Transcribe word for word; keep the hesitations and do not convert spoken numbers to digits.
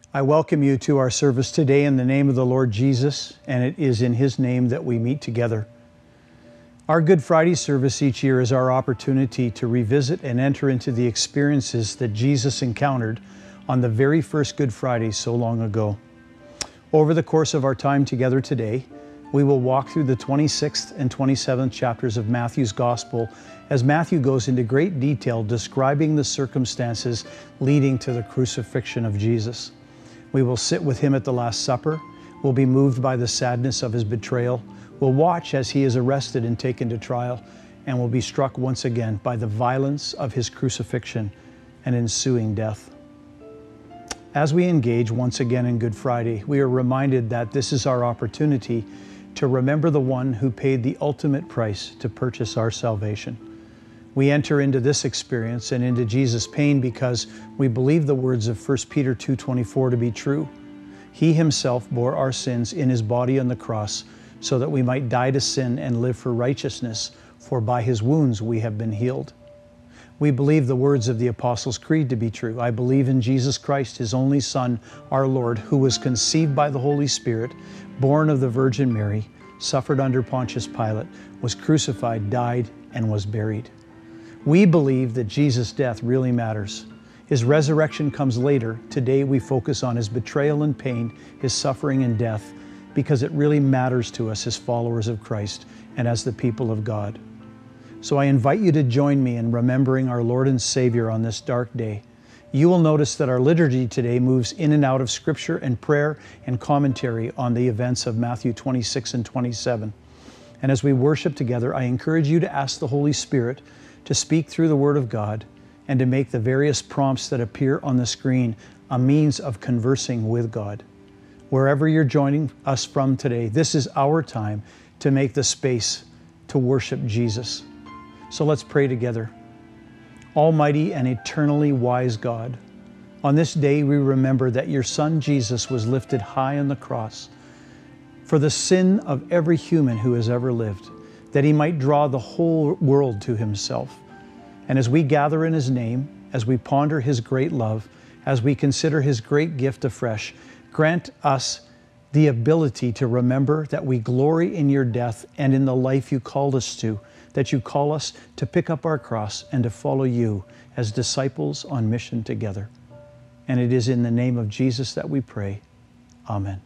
I welcome you to our service today in the name of the Lord Jesus, and it is in His name that we meet together. Our Good Friday service each year is our opportunity to revisit and enter into the experiences that Jesus encountered on the very first Good Friday so long ago. Over the course of our time together today, we will walk through the twenty-sixth and twenty-seventh chapters of Matthew's Gospel as Matthew goes into great detail describing the circumstances leading to the crucifixion of Jesus. We will sit with Him at the Last Supper. We'll be moved by the sadness of His betrayal. We'll watch as He is arrested and taken to trial, and we'll be struck once again by the violence of His crucifixion and ensuing death. As we engage once again in Good Friday, we are reminded that this is our opportunity to remember the one who paid the ultimate price to purchase our salvation. We enter into this experience and into Jesus' pain because we believe the words of First Peter two twenty-four to be true. He Himself bore our sins in His body on the cross so that we might die to sin and live for righteousness, for by His wounds we have been healed. We believe the words of the Apostles' Creed to be true. I believe in Jesus Christ, His only Son, our Lord, who was conceived by the Holy Spirit, born of the Virgin Mary, suffered under Pontius Pilate, was crucified, died, and was buried. We believe that Jesus' death really matters. His resurrection comes later. Today we focus on His betrayal and pain, His suffering and death, because it really matters to us as followers of Christ and as the people of God. So I invite you to join me in remembering our Lord and Savior on this dark day. You will notice that our liturgy today moves in and out of Scripture and prayer and commentary on the events of Matthew twenty-six and twenty-seven. And as we worship together, I encourage you to ask the Holy Spirit to speak through the Word of God and to make the various prompts that appear on the screen a means of conversing with God. Wherever you're joining us from today, this is our time to make the space to worship Jesus. So let's pray together. Almighty and eternally wise God, on this day we remember that Your Son Jesus was lifted high on the cross for the sin of every human who has ever lived, that He might draw the whole world to Himself. And as we gather in His name, as we ponder His great love, as we consider His great gift afresh, grant us the ability to remember that we glory in Your death and in the life You called us to, that You call us to pick up our cross and to follow You as disciples on mission together. And it is in the name of Jesus that we pray. Amen.